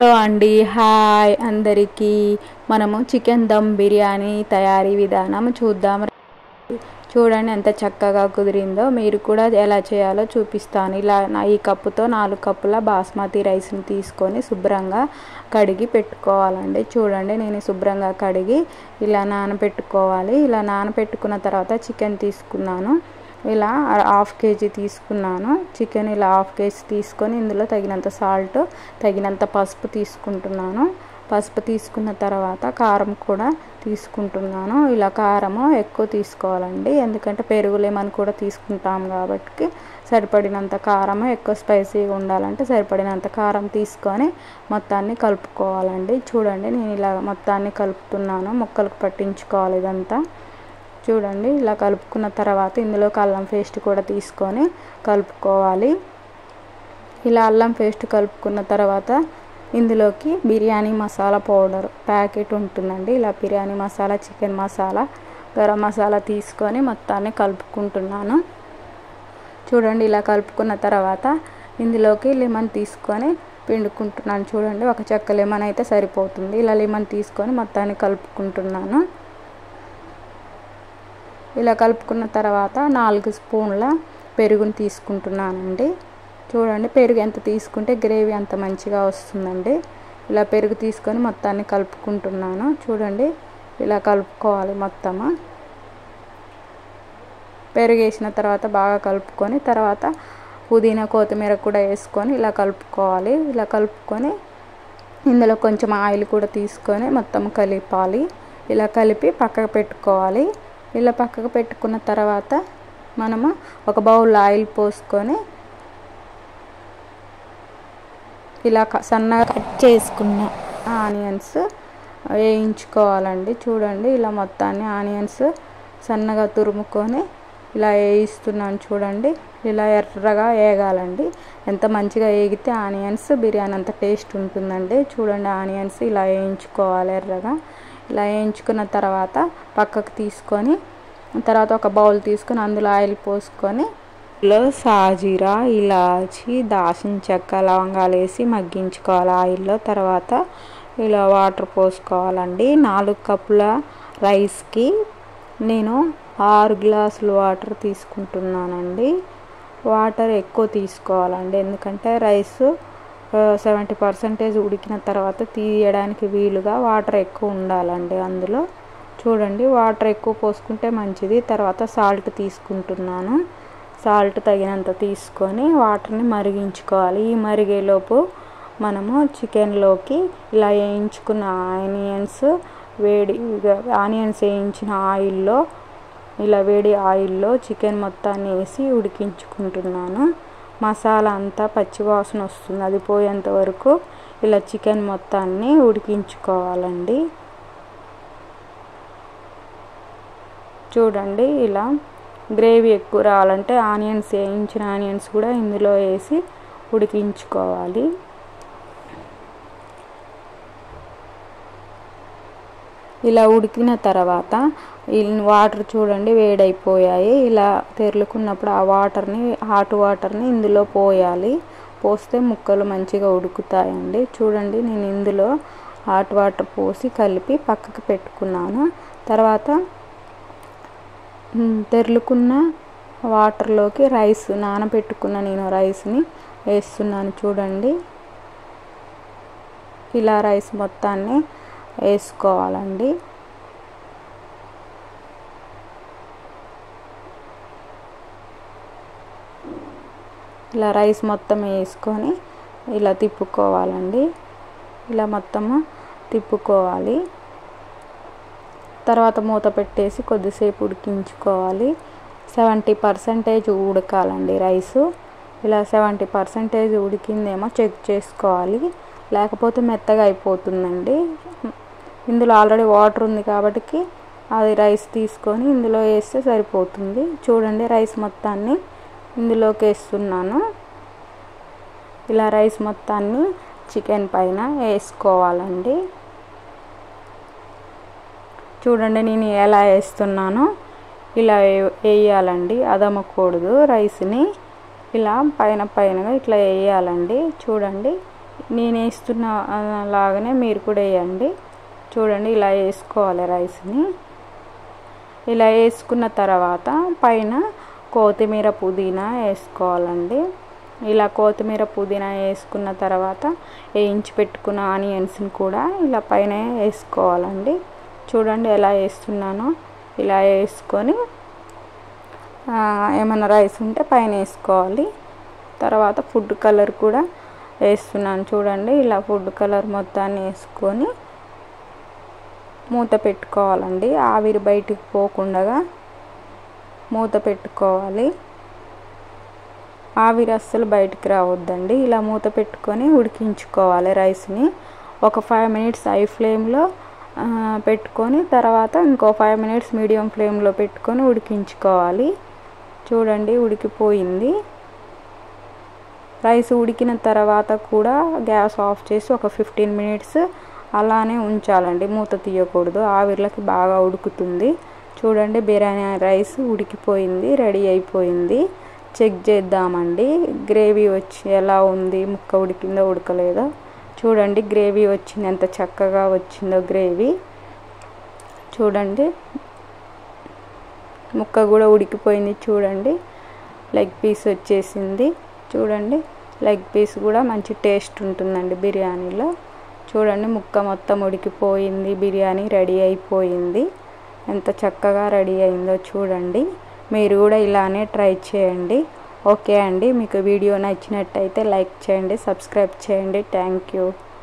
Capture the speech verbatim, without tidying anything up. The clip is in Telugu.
హలో అండి, హాయ్ అందరికీ. మనము చికెన్ దమ్ బిర్యానీ తయారీ విధానం చూద్దాం. చూడండి ఎంత చక్కగా కుదిరిందో. మీరు కూడా ఎలా చేయాలో చూపిస్తాను. ఇలా ఈ కప్పుతో నాలుగు కప్పుల బాస్మతి రైస్ని తీసుకొని శుభ్రంగా కడిగి పెట్టుకోవాలండి. చూడండి నేను శుభ్రంగా కడిగి ఇలా నానబెట్టుకోవాలి. ఇలా నానబెట్టుకున్న తర్వాత చికెన్ తీసుకున్నాను. ఇలా హాఫ్ కేజీ తీసుకున్నాను చికెన్. ఇలా హాఫ్ కేజీ తీసుకొని ఇందులో తగినంత సాల్ట్, తగినంత పసుపు తీసుకుంటున్నాను. పసుపు తీసుకున్న తర్వాత కారం కూడా తీసుకుంటున్నాను. ఇలా కారము ఎక్కువ తీసుకోవాలండి, ఎందుకంటే పెరుగు లెమన్ కూడా తీసుకుంటాం కాబట్టి సరిపడినంత కారము, ఎక్కువ స్పైసీగా ఉండాలంటే సరిపడినంత కారం తీసుకొని మొత్తాన్ని కలుపుకోవాలండి. చూడండి నేను ఇలా మొత్తాన్ని కలుపుతున్నాను, ముక్కలకు పట్టించుకోవాలి ఇదంతా. చూడండి ఇలా కలుపుకున్న తర్వాత ఇందులోకి అల్లం పేస్ట్ కూడా తీసుకొని కలుపుకోవాలి. ఇలా అల్లం పేస్ట్ కలుపుకున్న తర్వాత ఇందులోకి బిర్యానీ మసాలా పౌడర్ ప్యాకెట్ ఉంటుందండి. ఇలా బిర్యానీ మసాలా, చికెన్ మసాలా, గరం మసాలా తీసుకొని మొత్తాన్ని కలుపుకుంటున్నాను. చూడండి ఇలా కలుపుకున్న తర్వాత ఇందులోకి లెమన్ తీసుకొని పిండుకుంటున్నాను. చూడండి ఒక చెక్క లెమన్ అయితే సరిపోతుంది. ఇలా లెమన్ తీసుకొని మొత్తాన్ని కలుపుకుంటున్నాను. ఇలా కలుపుకున్న తర్వాత నాలుగు స్పూన్ల పెరుగుని తీసుకుంటున్నానండి. చూడండి పెరుగు ఎంత తీసుకుంటే గ్రేవీ అంత మంచిగా వస్తుందండి. ఇలా పెరుగు తీసుకొని మొత్తాన్ని కలుపుకుంటున్నాను. చూడండి ఇలా కలుపుకోవాలి మొత్తము. పెరుగు వేసిన తర్వాత బాగా కలుపుకొని తర్వాత పుదీనా, కొత్తిమీర కూడా వేసుకొని ఇలా కలుపుకోవాలి. ఇలా కలుపుకొని ఇందులో కొంచెం ఆయిల్ కూడా తీసుకొని మొత్తం కలిపాలి. ఇలా కలిపి పక్కకు పెట్టుకోవాలి. ఇలా పక్కకు పెట్టుకున్న తర్వాత మనము ఒక బౌల్ ఆయిల్ పోసుకొని ఇలా సన్నగా కట్ చేసుకున్న ఆనియన్స్ వేయించుకోవాలండి. చూడండి ఇలా మొత్తాన్ని ఆనియన్స్ సన్నగా తురుముకొని ఇలా వేయిస్తున్నాను. చూడండి ఇలా ఎర్రగా వేగాలండి. ఎంత మంచిగా వేగితే ఆనియన్స్ బిర్యానీ అంత టేస్ట్ ఉంటుందండి. చూడండి ఆనియన్స్ ఇలా వేయించుకోవాలి ఎర్రగా. ఇలా వేయించుకున్న తర్వాత పక్కకు తీసుకొని తర్వాత ఒక బౌల్ తీసుకొని అందులో ఆయిల్ పోసుకొని ఇందులో సాజీరా, ఇలాచి, దాల్చిన చెక్క, లవంగాలు వేసి మగ్గించుకోవాలి ఆయిల్లో. తర్వాత ఇలా వాటర్ పోసుకోవాలండి. నాలుగు కప్పుల రైస్కి నేను ఆరు గ్లాసులు వాటర్ తీసుకుంటున్నానండి. వాటర్ ఎక్కువ తీసుకోవాలండి, ఎందుకంటే రైస్ సెవెంటీ పర్సెంటేజ్ ఉడికిన తర్వాత తీయడానికి వీలుగా వాటర్ ఎక్కువ ఉండాలండి అందులో. చూడండి వాటర్ ఎక్కువ పోసుకుంటే మంచిది. తర్వాత సాల్ట్ తీసుకుంటున్నాను. సాల్ట్ తగినంత తీసుకొని వాటర్ని మరిగించుకోవాలి. ఈ మరిగేలోపు మనము చికెన్లోకి ఇలా వేయించుకున్న ఆనియన్స్ వేడి ఆనియన్స్ వేయించిన ఆయిల్లో ఇలా వేడి ఆయిల్లో చికెన్ మొత్తాన్ని వేసి ఉడికించుకుంటున్నాను. మసాలా అంతా పచ్చివాసన వస్తుంది, అది పోయేంత వరకు ఇలా చికెన్ మొత్తాన్ని ఉడికించుకోవాలండి. చూడండి ఇలా గ్రేవీ ఎక్కువ రావాలంటే ఆనియన్స్ వేయించిన ఆనియన్స్ కూడా ఇందులో వేసి ఉడికించుకోవాలి. ఇలా ఉడికిన తర్వాత వాటర్ చూడండి వేడైపోయాయి. ఇలా తెరులుకున్నప్పుడు ఆ వాటర్ని, హాట్ వాటర్ని ఇందులో పోయాలి. పోస్తే ముక్కలు మంచిగా ఉడుకుతాయండి. చూడండి నేను ఇందులో హాట్ వాటర్ పోసి కలిపి పక్కకు పెట్టుకున్నాను. తర్వాత తెరులుకున్న వాటర్లోకి రైస్ నానబెట్టుకున్న నేను రైస్ని వేస్తున్నాను. చూడండి ఇలా రైస్ మొత్తాన్ని వేసుకోవాలండి. ఇలా రైస్ మొత్తం వేసుకొని ఇలా తిప్పుకోవాలండి. ఇలా మొత్తము తిప్పుకోవాలి. తర్వాత మూత పెట్టేసి కొద్దిసేపు ఉడికించుకోవాలి. సెవెంటీ పర్సెంటేజ్ ఉడకాలండి రైసు. ఇలా సెవెంటీ పర్సెంటేజ్ ఉడికిందేమో చెక్ చేసుకోవాలి, లేకపోతే మెత్తగా అయిపోతుందండి. ఇందులో ఆల్రెడీ వాటర్ ఉంది కాబట్టి అది రైస్ తీసుకొని ఇందులో వేస్తే సరిపోతుంది. చూడండి రైస్ మొత్తాన్ని ఇందులోకి వేస్తున్నాను. ఇలా రైస్ మొత్తాన్ని చికెన్ పైన వేసుకోవాలండి. చూడండి నేను ఎలా వేస్తున్నానో ఇలా వేయాలండి, అదమకూడదు రైస్ని. ఇలా పైన పైనగా ఇట్లా వేయాలండి. చూడండి నేను వేస్తున్న లాగానే మీరు కూడా వేయండి. చూడండి ఇలా వేసుకోవాలి రైస్ని. ఇలా వేసుకున్న తర్వాత పైన కొత్తిమీర పుదీనా వేసుకోవాలండి. ఇలా కొత్తిమీర పుదీనా వేసుకున్న తర్వాత వేయించి పెట్టుకున్న ఆనియన్స్ని కూడా ఇలా పైన వేసుకోవాలండి. చూడండి ఎలా వేస్తున్నానో ఇలా వేసుకొని ఏమైనా రైస్ ఉంటే పైన వేసుకోవాలి. తర్వాత ఫుడ్ కలర్ కూడా వేస్తున్నాను. చూడండి ఇలా ఫుడ్ కలర్ మొత్తాన్ని వేసుకొని మూత పెట్టుకోవాలండి. ఆవిరి బయటికి పోకుండా మూత పెట్టుకోవాలి. ఆవిరి అస్సలు బయటికి రావద్దండి. ఇలా మూత పెట్టుకొని ఉడికించుకోవాలి రైస్ని. ఒక ఫైవ్ మినిట్స్ హై ఫ్లేమ్లో పెట్టుకొని తర్వాత ఇంకో ఫైవ్ మినిట్స్ మీడియం ఫ్లేమ్లో పెట్టుకొని ఉడికించుకోవాలి. చూడండి ఉడికిపోయింది. రైస్ ఉడికిన తర్వాత కూడా గ్యాస్ ఆఫ్ చేసి ఒక ఫిఫ్టీన్ మినిట్స్ అలానే ఉంచాలండి. మూత తీయకూడదు, ఆవిర్లకి బాగా ఉడుకుతుంది. చూడండి బిర్యానీ రైస్ ఉడికిపోయింది, రెడీ అయిపోయింది. చెక్ చేద్దామండి గ్రేవీ వచ్చి ఎలా ఉంది, ముక్క ఉడికిందో ఉడకలేదో. చూడండి గ్రేవీ వచ్చింది, ఎంత చక్కగా వచ్చిందో గ్రేవీ. చూడండి ముక్క కూడా ఉడికిపోయింది. చూడండి లెగ్ పీస్ వచ్చేసింది. చూడండి లెగ్ పీస్ కూడా మంచి టేస్ట్ ఉంటుందండి బిర్యానీలో. చూడండి ముక్క మొత్తం ఉడికిపోయింది, బిర్యానీ రెడీ అయిపోయింది. ఎంత చక్కగా రెడీ అయిందో చూడండి. మీరు కూడా ఇలానే ట్రై చేయండి. ఓకే అండి, మీకు వీడియో నచ్చినట్టయితే లైక్ చేయండి, సబ్స్క్రైబ్ చేయండి. Thank you.